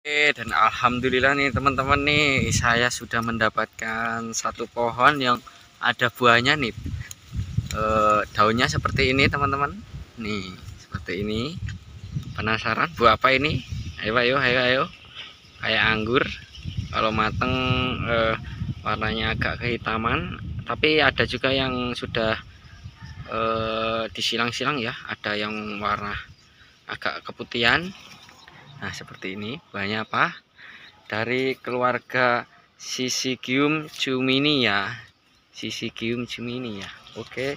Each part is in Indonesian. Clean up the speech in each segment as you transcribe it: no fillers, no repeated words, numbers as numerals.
Dan alhamdulillah nih teman-teman nih, saya sudah mendapatkan satu pohon yang ada buahnya nih. Daunnya seperti ini teman-teman. Nih, seperti ini. Penasaran buah apa ini? Ayo ayo ayo ayo. Kayak anggur. Kalau mateng warnanya agak kehitaman, tapi ada juga yang sudah disilang-silang ya. Ada yang warna agak keputihan. Nah, seperti ini. Buahnya apa? Dari keluarga Syzygium cuminia. Syzygium cuminia. Oke.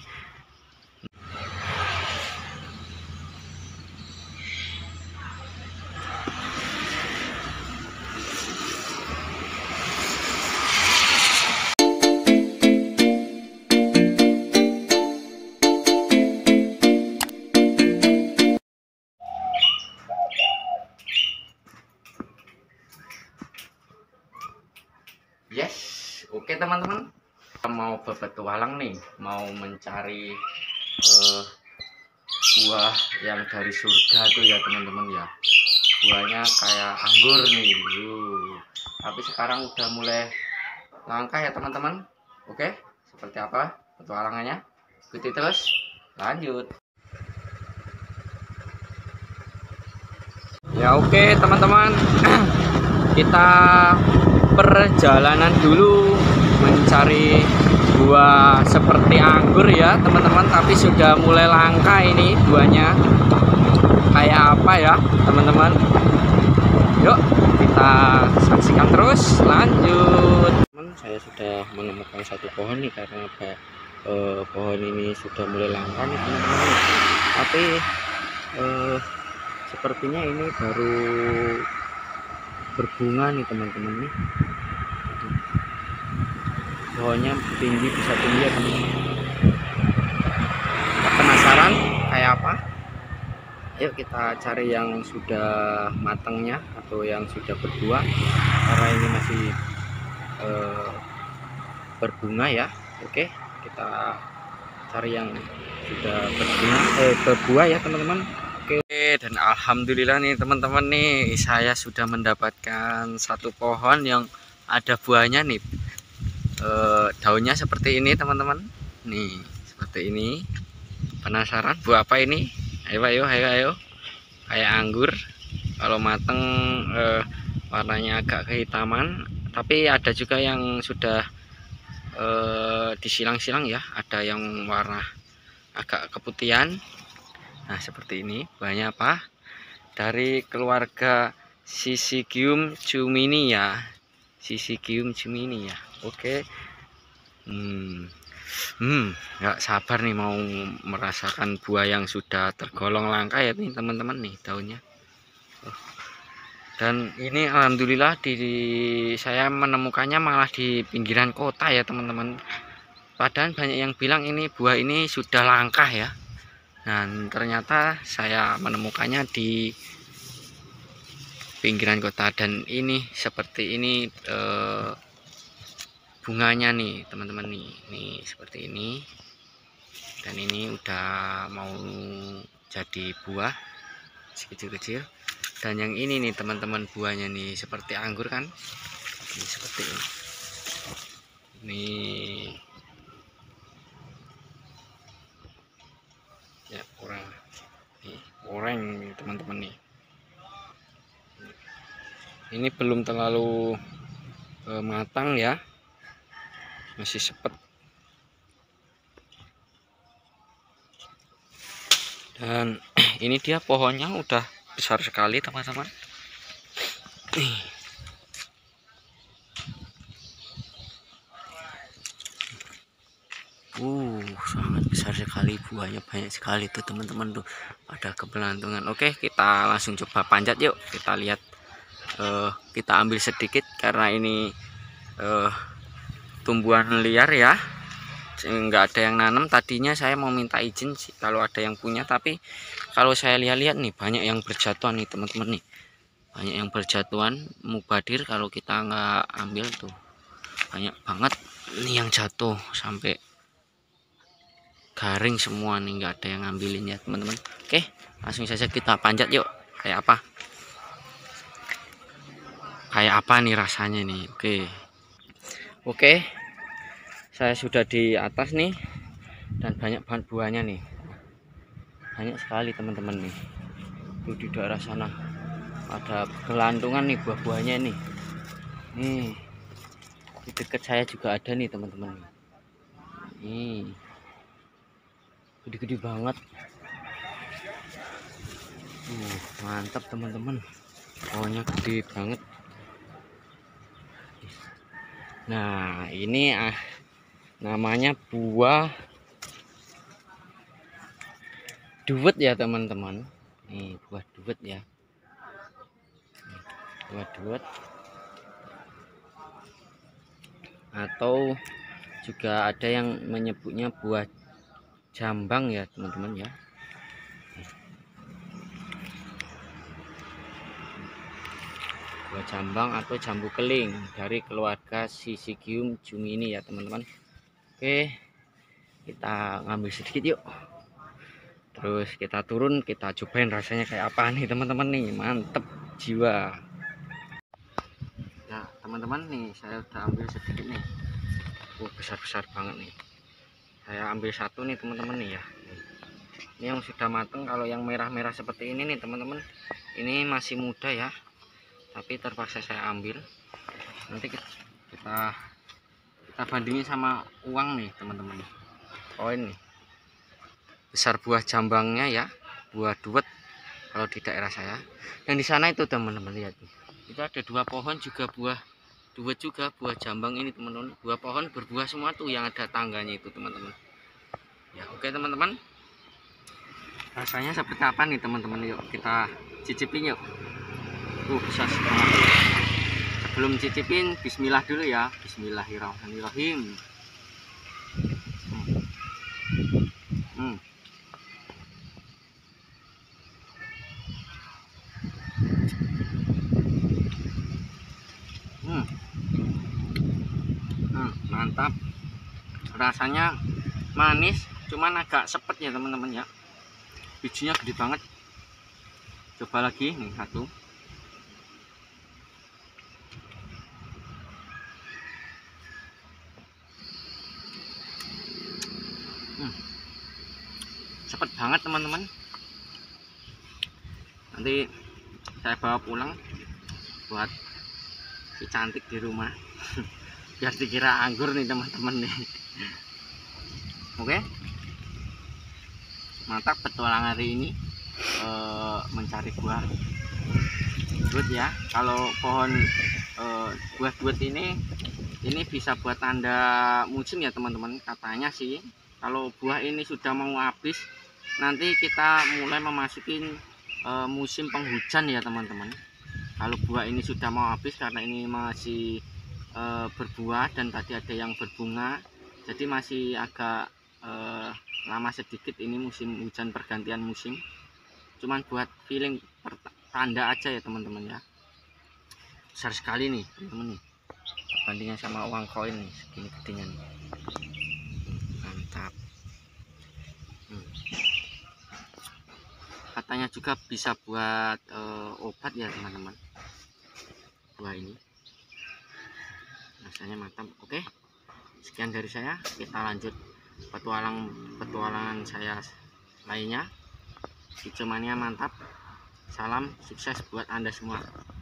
Yes, oke teman-teman. Kita mau berpetualang nih, mau mencari buah yang dari surga tuh ya teman-teman ya. Buahnya kayak anggur nih. Tapi sekarang udah mulai langka ya teman-teman. Oke, seperti apa petualangannya? Ikuti terus. Lanjut. Ya oke teman-teman. Kita perjalanan dulu mencari buah seperti anggur ya teman-teman, tapi sudah mulai langka ini buahnya. Kayak apa ya teman-teman? Yuk kita saksikan terus. Lanjut. Saya sudah menemukan satu pohon nih, karena pohon ini sudah mulai langka nih teman-teman, tapi sepertinya ini baru berbunga nih teman-teman nih. Pohonnya tinggi, bisa tinggi ya teman-teman. Penasaran kayak apa? Yuk kita cari yang sudah matangnya atau yang sudah berbuah, karena ini masih berbunga ya. Oke, kita cari yang sudah berbuah ya teman-teman. Oke, dan alhamdulillah nih teman-teman nih, saya sudah mendapatkan satu pohon yang ada buahnya nih. Daunnya seperti ini teman-teman. Nih, seperti ini. Penasaran buah apa ini? Ayo ayo ayo ayo. Kayak anggur. Kalau mateng warnanya agak kehitaman, tapi ada juga yang sudah disilang-silang ya. Ada yang warna agak keputihan. Nah, seperti ini. Buahnya apa? Dari keluarga Syzygium cuminia. Syzygium cuminia. Oke. Nggak sabar nih mau merasakan buah yang sudah tergolong langka ya nih teman-teman nih daunnya. Dan ini alhamdulillah saya menemukannya malah di pinggiran kota ya teman-teman. Padahal banyak yang bilang ini buah ini sudah langka ya. Dan ternyata saya menemukannya di pinggiran kota, dan ini seperti ini bunganya nih teman-teman nih seperti ini. Dan ini udah mau jadi buah kecil-kecil. Dan yang ini nih teman-teman, buahnya nih seperti anggur kan, ini seperti ini nih ya, orang nih teman-teman nih. Ini belum terlalu matang ya, masih sepet. Dan ini dia pohonnya udah besar sekali teman-teman. Sangat besar sekali buahnya, banyak sekali tuh teman-teman tuh, ada kebelantungan. Oke, kita langsung coba panjat yuk. Kita lihat, kita ambil sedikit karena ini tumbuhan liar ya, nggak ada yang nanam. Tadinya saya mau minta izin sih kalau ada yang punya, tapi kalau saya lihat-lihat nih banyak yang berjatuhan nih teman-teman nih, banyak yang berjatuhan mubadir kalau kita nggak ambil tuh. Banyak banget nih yang jatuh sampai garing semua nih, nggak ada yang ngambilin ya teman-teman. Oke, langsung saja kita panjat yuk. Kayak apa? kayak apa nih rasanya nih. Oke, saya sudah di atas nih, dan banyak banget buahnya nih, banyak sekali teman-teman nih. Tuh di daerah sana ada gelantungan nih buah-buahnya nih. Nih di dekat saya juga ada nih teman-teman. Nih gede-gede banget. Mantap teman-teman, pohonnya gede banget. Nah ini namanya buah duet ya teman-teman. Nih buah duet ya, buah duet, atau juga ada yang menyebutnya buah jambang ya teman-teman ya. Buah jambang atau jambu keling dari keluarga Syzygium jumini ya teman-teman. Oke, kita ngambil sedikit yuk, terus kita turun, kita cobain rasanya kayak apa nih teman-teman nih. Mantep jiwa. Nah teman-teman nih, saya udah ambil sedikit nih. Besar-besar banget nih. Saya ambil satu nih teman-teman nih ya. Ini yang sudah matang. Kalau yang merah-merah seperti ini nih teman-teman, ini masih muda ya, tapi terpaksa saya ambil. Nanti kita bandingin sama uang nih teman-teman. Koin nih, besar buah jambangnya ya, buah duet kalau di daerah saya. Dan di sana itu teman-teman lihat nih, itu ada dua pohon juga buah duet juga, buah jambang ini teman-teman. Dua pohon berbuah semua tuh, yang ada tangganya itu teman-teman ya. Oke teman-teman, rasanya seperti apa nih teman-teman, yuk kita cicipin yuk. Besar banget. Sebelum cicipin, bismillah dulu ya. Bismillahirrahmanirrahim. Mantap, rasanya manis, cuman agak sepet ya teman-teman ya. Bijinya gede banget. Coba lagi nih satu. Cepet banget teman-teman. Nanti saya bawa pulang buat si cantik di rumah. Biar dikira anggur nih teman-teman nih. Oke, mantap petualangan hari ini, mencari buah duet ya. Kalau pohon buah duet ini bisa buat tanda musim ya teman-teman. Katanya sih kalau buah ini sudah mau habis, nanti kita mulai memasukin musim penghujan ya teman-teman. Kalau buah ini sudah mau habis, karena ini masih berbuah dan tadi ada yang berbunga, jadi masih agak lama sedikit ini musim hujan, pergantian musim. Cuman buat feeling tanda aja ya teman-teman ya. Besar sekali nih teman-teman nih, bandingnya sama uang koin nih, segini gedenya nih. Mantap. Katanya juga bisa buat obat ya teman-teman, buah ini rasanya mantap. Oke, sekian dari saya, kita lanjut petualangan saya lainnya. Hijau mania mantap, salam sukses buat Anda semua.